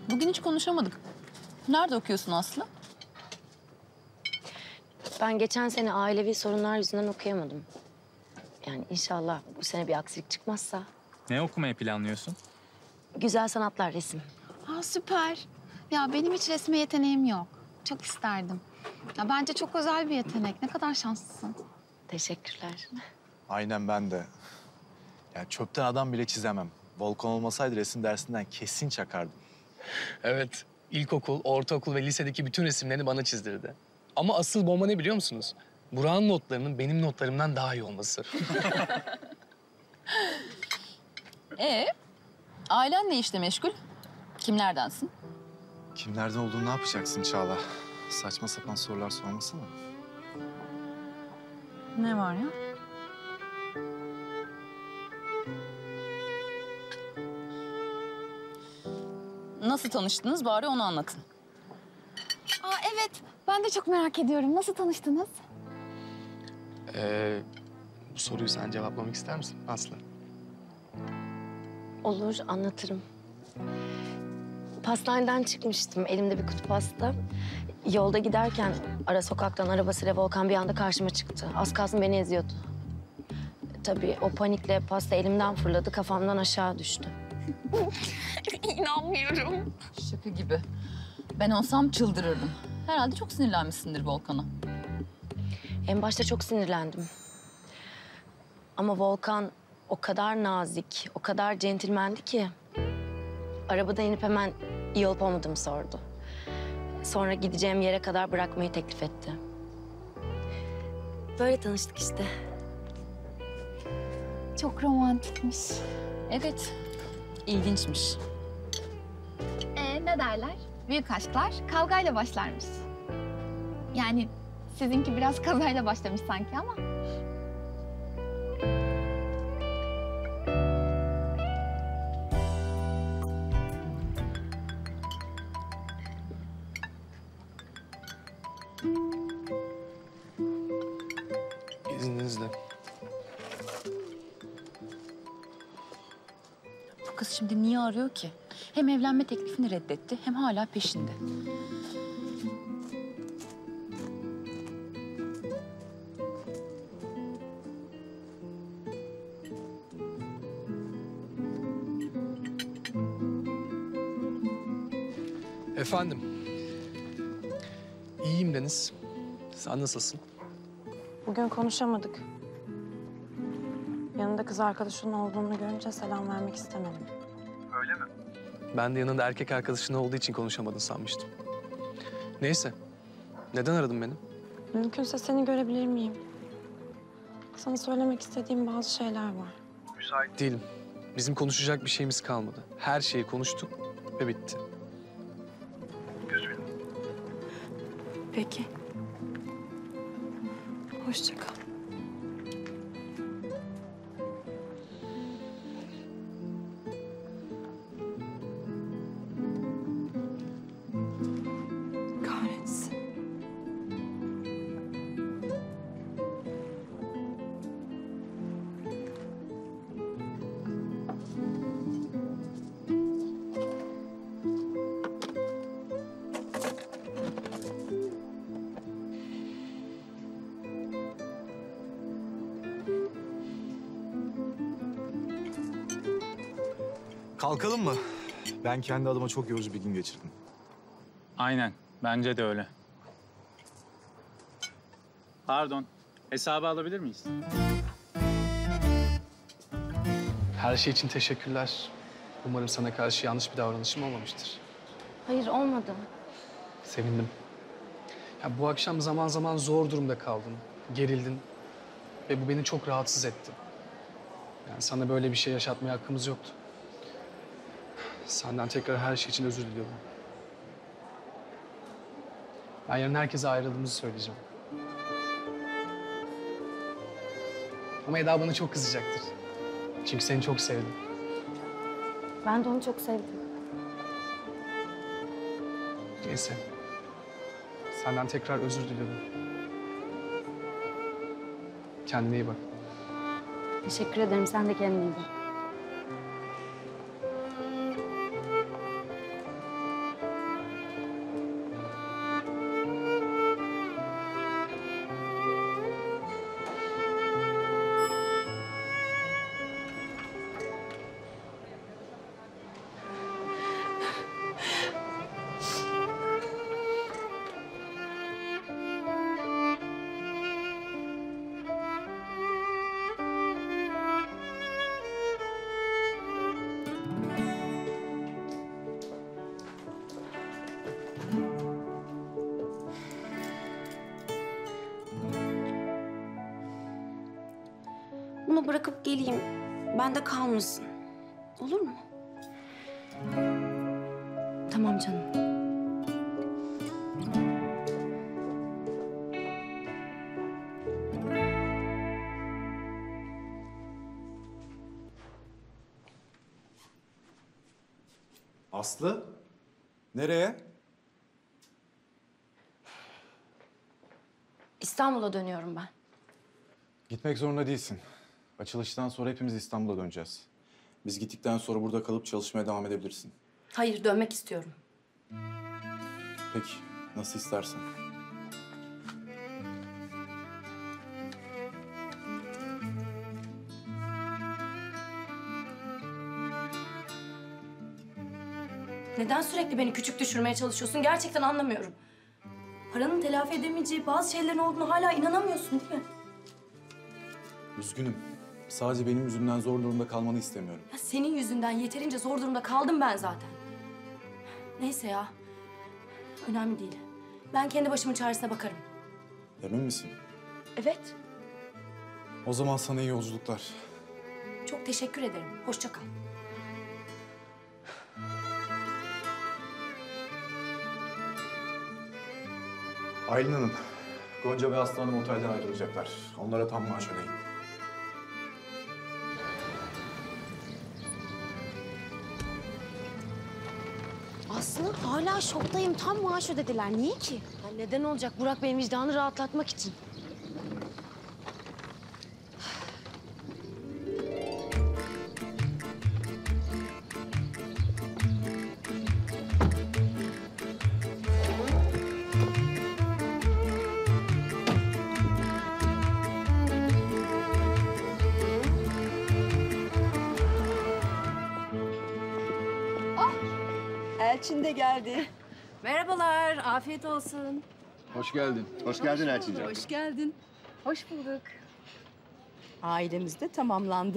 Bugün hiç konuşamadık. Nerede okuyorsun Aslı? Ben geçen sene ailevi sorunlar yüzünden okuyamadım. Yani inşallah bu sene bir aksilik çıkmazsa. Ne okumayı planlıyorsun? Güzel sanatlar, resim. Aa, süper. Ya benim hiç resme yeteneğim yok. Çok isterdim. Ya bence çok özel bir yetenek. Ne kadar şanslısın. Teşekkürler. Aynen ben de. Ya çöpten adam bile çizemem. Volkan olmasaydı resim dersinden kesin çakardım. Evet, ilkokul, ortaokul ve lisedeki bütün resimlerini bana çizdirdi. Ama asıl bomba ne biliyor musunuz? Burak'ın notlarının benim notlarımdan daha iyi olması. Ailen ne işle meşgul? Kimlerdensin? Kimlerden olduğunu ne yapacaksın Çağla? Saçma sapan sorular sormasana. Ne var ya? Nasıl tanıştınız bari onu anlatın. Aa evet. Ben de çok merak ediyorum. Nasıl tanıştınız? Bu soruyu sen cevaplamak ister misin Aslı? Olur, anlatırım. Pastaneden çıkmıştım. Elimde bir kutu pasta. Yolda giderken ara sokaktan arabasıyla Volkan bir anda karşıma çıktı. Az kalsın beni eziyordu. Tabii o panikle pasta elimden fırladı, kafamdan aşağı düştü. İnanmıyorum. Şaka gibi. Ben olsam çıldırırdım. Herhalde çok sinirlenmişsindir Volkan'a. En başta çok sinirlendim. Ama Volkan o kadar nazik, o kadar centilmendi ki... arabadan inip hemen iyi olup olmadığımı sordu. Sonra gideceğim yere kadar bırakmayı teklif etti. Böyle tanıştık işte. Çok romantikmiş. Evet, ilginçmiş. Ne derler? Büyük aşklar kavgayla başlarmış. Yani sizinki biraz kazayla başlamış sanki ama. İzninizle. Bu kız şimdi niye arıyor ki? Hem evlenme teklifini reddetti hem hala peşinde. Efendim. İyiyim Deniz. Sen nasılsın? Bugün konuşamadık. Yanında kız arkadaşının olduğunu görünce selam vermek istemedim. Ben de yanında erkek arkadaşın olduğu için konuşamadın sanmıştım. Neyse. Neden aradın beni? Mümkünse seni görebilir miyim? Sana söylemek istediğim bazı şeyler var. Müsait değilim. Bizim konuşacak bir şeyimiz kalmadı. Her şeyi konuştuk ve bitti. Peki. Hoşça kal. Kahretsin. Kalkalım mı? Ben kendi adıma çok yorucu bir gün geçirdim. Aynen, bence de öyle. Pardon, hesabı alabilir miyiz? Her şey için teşekkürler. Umarım sana karşı yanlış bir davranışım olmamıştır. Hayır, olmadı. Sevindim. Ya bu akşam zaman zaman zor durumda kaldın, gerildin ve bu beni çok rahatsız etti. Yani sana böyle bir şey yaşatmaya hakkımız yoktu. Senden tekrar her şey için özür diliyorum. Ben yarın herkese ayrıldığımızı söyleyeceğim. Ama Eda bana çok kızacaktır. Çünkü seni çok sevdim. Ben de onu çok sevdim. Neyse. Senden tekrar özür diliyorum. Kendine iyi bak. Teşekkür ederim. Sen de kendine iyi bak. Onu bırakıp geleyim. Bende kalmasın. Olur mu? Tamam canım. Aslı? Nereye? İstanbul'a dönüyorum ben. Gitmek zorunda değilsin. Açılıştan sonra hepimiz İstanbul'a döneceğiz. Biz gittikten sonra burada kalıp çalışmaya devam edebilirsin. Hayır, dönmek istiyorum. Peki, nasıl istersen. Neden sürekli beni küçük düşürmeye çalışıyorsun? Gerçekten anlamıyorum. Paranın telafi edemeyeceği bazı şeylerin olduğunu hala inanamıyorsun değil mi? Üzgünüm. Sadece benim yüzümden zor durumda kalmanı istemiyorum. Ya senin yüzünden yeterince zor durumda kaldım ben zaten. Neyse ya. Önemli değil. Ben kendi başımın çaresine bakarım. Emin misin? Evet. O zaman sana iyi yolculuklar. Çok teşekkür ederim. Hoşça kal. Aylin Hanım, Gonca ve Aslı Hanım otelden ayrılacaklar. Onlara tam maaş ödeyin. Aslı hala şoktayım. Tam maaş ödediler. Niye ki? Ya neden olacak? Burak Bey'in vicdanını rahatlatmak için. Elçin de geldi. Merhabalar, afiyet olsun. Hoş geldin. Hoş geldin Elçin'ciğim. Hoş geldin. Hoş bulduk. Ailemiz de tamamlandı.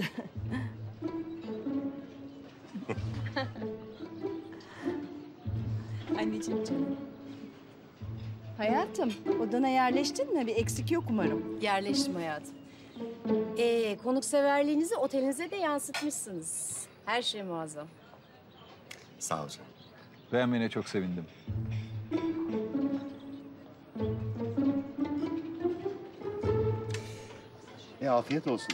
Anneciğim canım. Hayatım, odana yerleştin mi? Bir eksik yok umarım. Yerleştim hayatım. Konukseverliğinizi otelinize de yansıtmışsınız. Her şey muazzam. Sağ ol canım. Beğenmene çok sevindim. Afiyet olsun.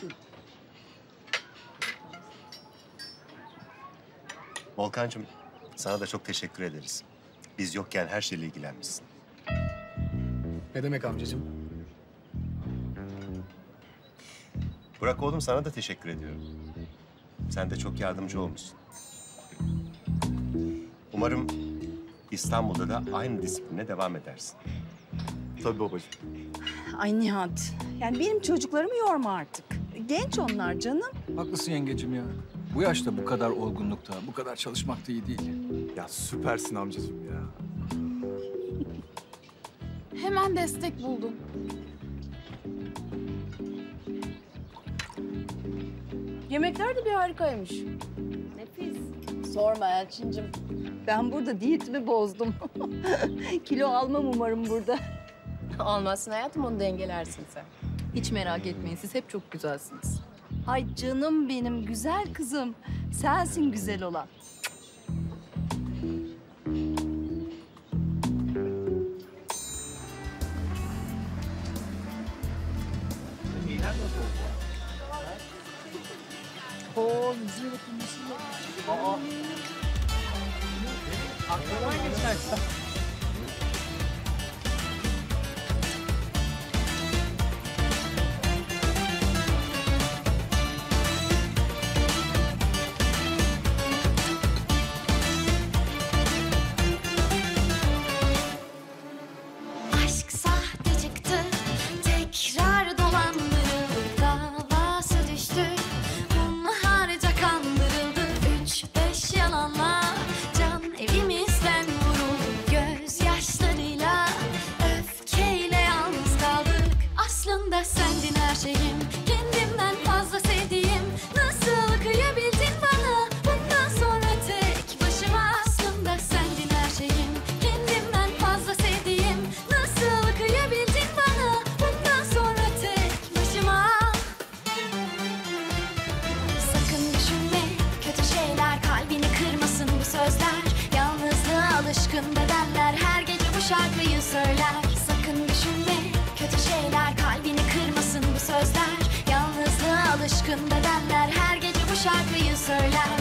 Volkancığım, sana da çok teşekkür ederiz. Biz yokken her şeyle ilgilenmişsin. Ne demek amcacığım? Burak oğlum, sana da teşekkür ediyorum. Sen de çok yardımcı olmuşsun. Umarım İstanbul'da da aynı disipline devam edersin. Tabii babacığım. Ay Nihat, yani benim çocuklarımı yorma artık. Genç onlar canım. Haklısın yengecim ya. Bu yaşta bu kadar olgunlukta, bu kadar çalışmak da iyi değil. Ya süpersin amcacığım ya. Hemen destek buldum. Yemekler de bir harikaymış. Nefis. Sorma Elçin'cim. Ben burada diyetimi bozdum. Kilo almam umarım burada. Almazsın hayatım, onu dengelersin sen. Hiç merak etmeyin, siz hep çok güzelsiniz. Ay canım benim, güzel kızım. Sensin güzel olan. Oo, yüzüğü bakılması. Aklından geçerse. Aşk sahte çıktı, tekrar dolandırıldı, davası düştü, hunharca kandırıldı. 3-5 yalanla can evimizden vuruldu, gözyaşlarıyla, öfkeyle yalnız kaldık. Aslında sendin her şeyim, kendimden fazla sevdiğim. Nasıl kıyabildin bana bundan sonra tek başıma? Aslında sendin her şeyim, kendimden fazla sevdiğim. Nasıl kıyabildin bana bundan sonra tek başıma? sözler. Yalnızlığa alışkın bedenler her gece bu şarkıyı söyler. Sakın düşünme kötü şeyler, kalbini kırmasın bu sözler. Yalnızlığa alışkın bedenler her gece bu şarkıyı söyler.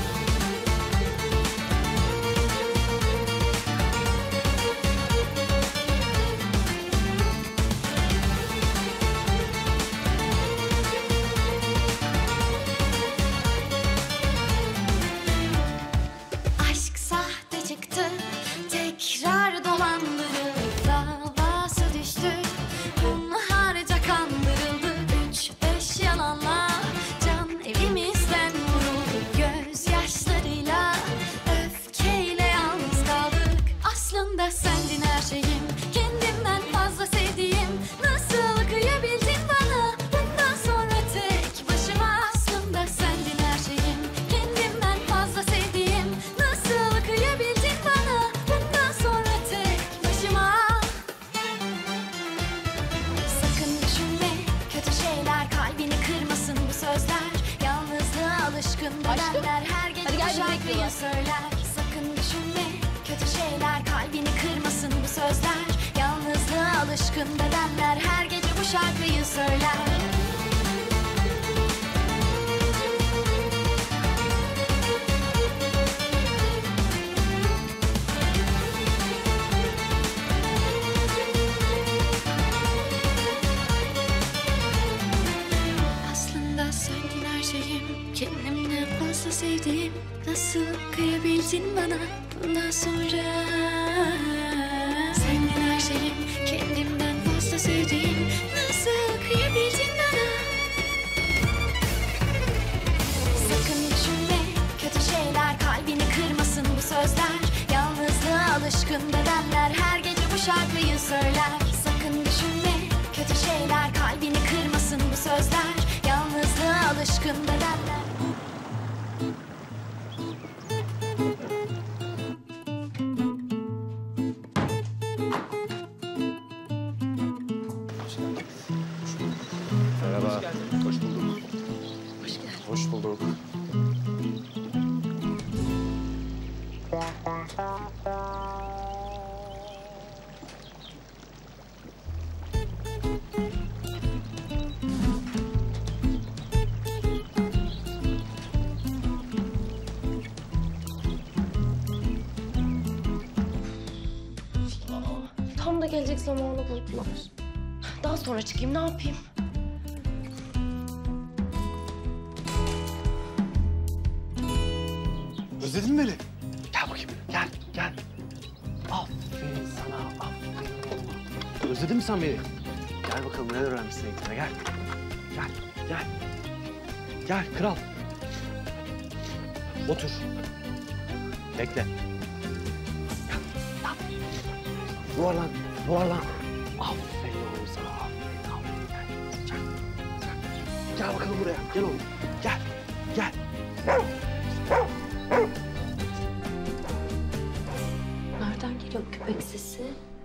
Aşk sahte çıktı, tekrar dolandırıldı, davası düştü, hunharca kandırıldı. 3-5 yalanla can evimizden vuruldu, gözyaşlarıyla, öfkeyle yalnız kaldık. Aslında sendin her şeyim, kendimden fazla sevdiğim. Nasıl kıyabildin bana bundan sonra tek başıma? Aslında sendin her şeyim, kendimden fazla sevdiğim. Nasıl kıyabildin bana bundan sonra tek başıma? Sakın düşünme kötü şeyler, kalbini kırmasın bu sözler. Yalnızlığa alışkın bedenler her gece bu şarkıyı söyler. Sakın düşünme kötü şeyler, kalbini kırmasın bu sözler. Yalnızlığa alışkın bedenler her gece bu şarkıyı söyler. Aslında sendin her şeyim, kendimden fazla sevdiğim. Nasıl kıyabildin bana bundan sonra? Sendin her şeyim, kendimden fazla sevdiğim. Nasıl kıyabildin bana? Sakın düşünme kötü şeyler, kalbini kırmasın bu sözler. Yalnızlığa alışkın bedenler her gece bu şarkıyı söyler. Sakın düşünme kötü şeyler, kalbini kırmasın bu sözler. Yalnızlığa alışkın bedenler. Merhaba. Hoş bulduk. Hoş bulduk. Tam da gelecek zamanı buldular. Daha sonra çıkayım, ne yapayım? Özledin mi beni? Gel bakayım, gel, gel. Aferin sana, aferin. Özledin mi sen beni? Gel bakalım neler öğrenmişsin eğitimde, gel. Gel, gel. Gel kral. Otur. Bekle. Gel, gel. Yuvarlan, yuvarlan. Aferin oğlum sana, aferin, aferin. Gel, gel, gel. Gel bakalım buraya, gel oğlum. Gel, gel. Nereden geliyor köpek sesi?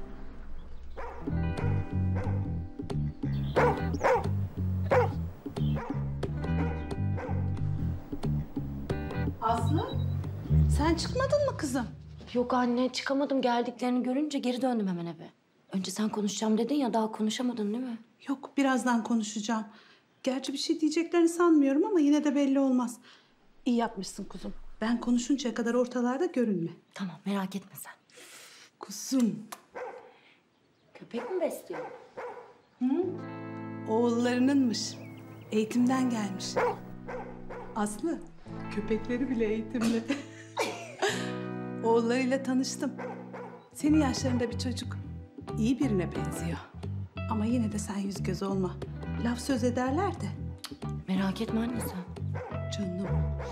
Aslı, sen çıkmadın mı kızım? Yok anne, çıkamadım. Geldiklerini görünce geri döndüm hemen eve. Önce sen konuşacağım dedin ya, daha konuşamadın değil mi? Yok, birazdan konuşacağım. Gerçi bir şey diyeceklerini sanmıyorum ama yine de belli olmaz. İyi yapmışsın kuzum. Ben konuşuncaya kadar ortalarda görünme. Tamam, merak etme sen. Kuzum. Köpek mi besliyor? Hı? Oğullarınınmış. Eğitimden gelmiş. Aslı, köpekleri bile eğitimli. Oğullarıyla tanıştım. Senin yaşlarında bir çocuk. İyi birine benziyor. Ama yine de sen yüz göz olma. Laf söz ederler de. Merak etme anne sen. Canım.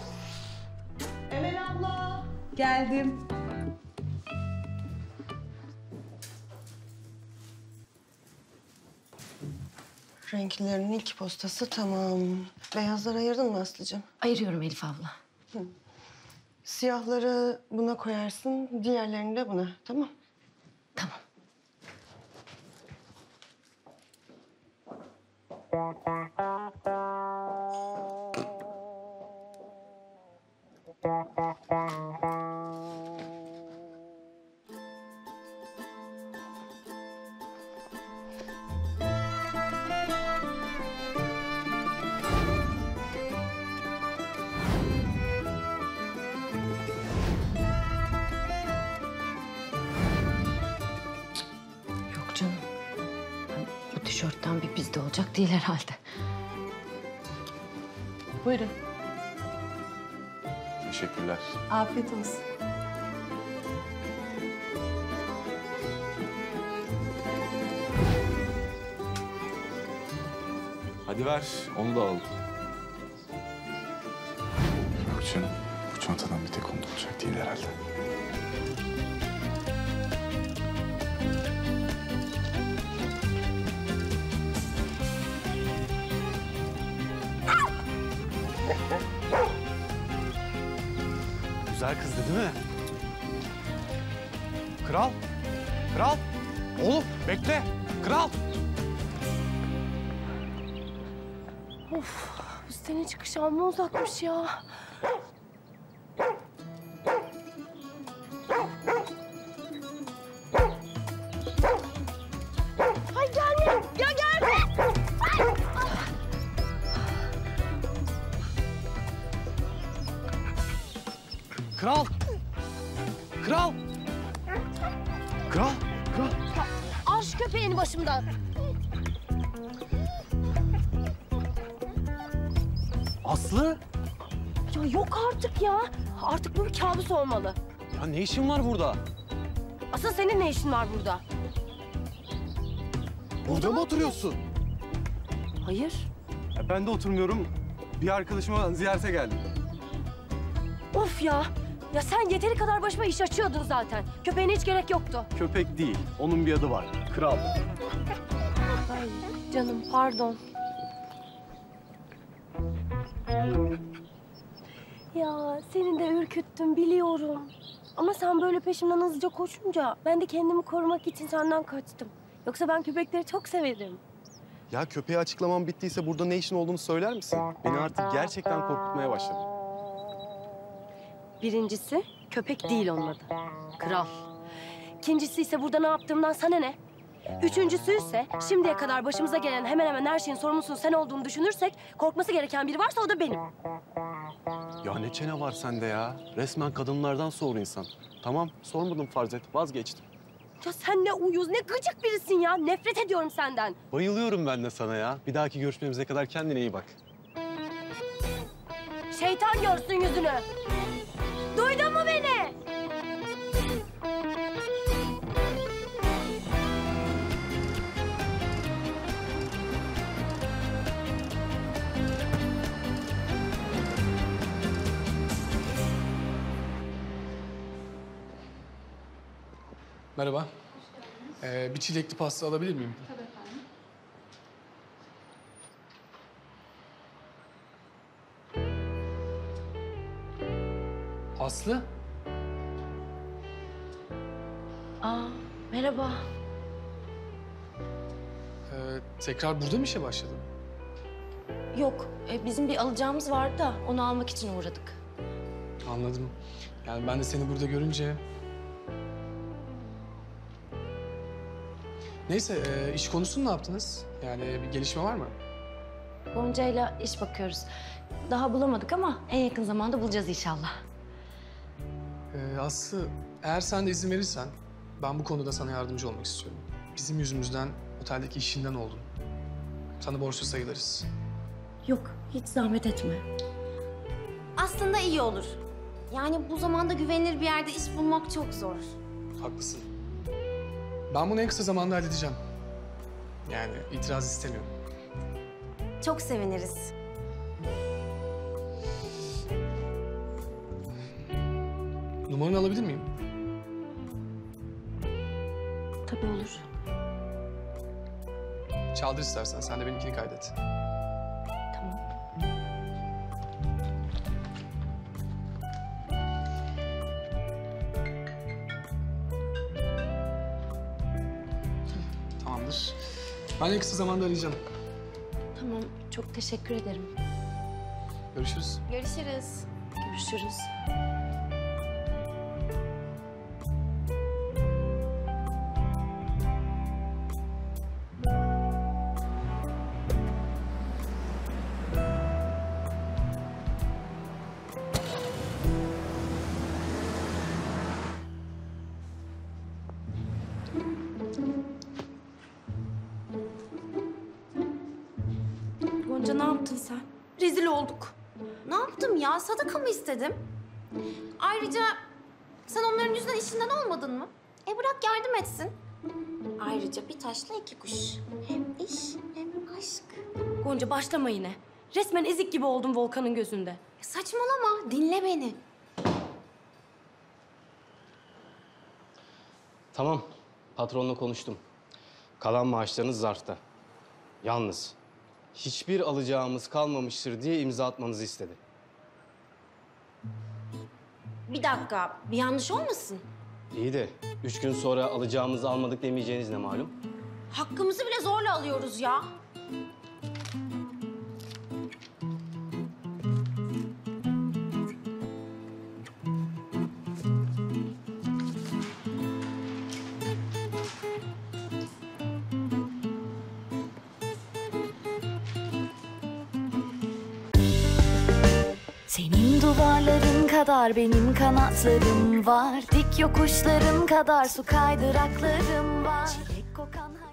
Emel abla. Geldim. Renklerin ilk postası tamam. Beyazları ayırdın mı Aslı'cığım? Ayırıyorum Elif abla. Siyahları buna koyarsın, diğerlerini de buna. Tamam. Tamam. tişörtten bir bizde olacak değil herhalde. Buyurun. Teşekkürler. Afiyet olsun. Hadi ver, onu da alalım. Yok canım, bu çantadan bir tek onda olacak değil herhalde. Güzel kızdı değil mi? Kral. Kral. Oğlum bekle. Kral. Of, üstelik çıkış amma uzakmış ya. Ay gelme, ya gelme. Ay. Kral. Kral. Kral. Kral. Al şu köpeğini başımdan. Aslı. Ya yok artık ya. Artık bu bir kabus olmalı. Ya ne işin var burada? Asıl senin ne işin var burada? Burada mı oturuyorsun? Hayır. Ya ben de oturmuyorum. Bir arkadaşıma ziyarete geldim. Of ya. Ya sen yeteri kadar başıma iş açıyordun zaten. Köpeğine hiç gerek yoktu. Köpek değil. Onun bir adı var. Kral. Ay canım pardon. Ya seni de ürküttüm biliyorum. Ama sen böyle peşimden hızlıca koşunca ben de kendimi korumak için senden kaçtım. Yoksa ben köpekleri çok severim. Ya köpeğe açıklamam bittiyse burada ne işin olduğunu söyler misin? Beni artık gerçekten korkutmaya başladı. Birincisi köpek değil onun adı. Kral. İkincisi ise burada ne yaptığımdan sana ne? Üçüncüsü ise şimdiye kadar başımıza gelen hemen hemen her şeyin sorumlusunun sen olduğunu düşünürsek korkması gereken biri varsa o da benim. Ya ne çene var sende ya? Resmen kadınlardan soğur insan. Tamam, sormadım farz et. Vazgeçtim. Ya sen ne uyuz, ne gıcık birisin ya. Nefret ediyorum senden. Bayılıyorum ben de sana ya. Bir dahaki görüşmemize kadar kendine iyi bak. Şeytan görsün yüzünü. Duydun mu beni? Merhaba. Bir çilekli pasta alabilir miyim? Tabii efendim. Aslı? Aa, merhaba. Tekrar burada mı işe başladın? Yok, bizim bir alacağımız vardı da onu almak için uğradık. Anladım. Yani ben de seni burada görünce... Neyse, iş konusunu ne yaptınız? Yani bir gelişme var mı? Gonca'yla iş bakıyoruz. Daha bulamadık ama en yakın zamanda bulacağız inşallah. Aslı, eğer sen de izin verirsen ben bu konuda sana yardımcı olmak istiyorum. Bizim yüzümüzden oteldeki işinden oldun. Sana borçlu sayılırız. Yok, hiç zahmet etme. Aslında iyi olur. Yani bu zamanda güvenilir bir yerde iş bulmak çok zor. Haklısın. Ben bunu en kısa zamanda halledeceğim. Yani itiraz istemiyorum. Çok seviniriz. Numaranı alabilir miyim? Tabii olur. Çaldır istersen, sen de benimkini kaydet. Tamam. Tamamdır. Ben en kısa zamanda arayacağım. Tamam, çok teşekkür ederim. Görüşürüz. Görüşürüz. Görüşürüz. yaptın sen? Rezil olduk. Ne yaptım ya? Sadaka mı istedim? Ayrıca sen onların yüzünden işinden olmadın mı? Bırak yardım etsin. Ayrıca bir taşla iki kuş. Hem iş hem aşk. Gonca başlama yine. Resmen ezik gibi oldum Volkan'ın gözünde. Saçmalama, dinle beni. Tamam, patronla konuştum. Kalan maaşlarınız zarfta. Yalnız hiçbir alacağımız kalmamıştır diye imza atmanızı istedi. Bir dakika, bir yanlış olmasın? İyi de 3 gün sonra alacağımızı almadık demeyeceğiniz ne malum? Hakkımızı bile zorla alıyoruz ya. Senin duvarların kadar benim kanatlarım var. Dik yokuşların kadar su kaydıraklarım var. Çilek kokan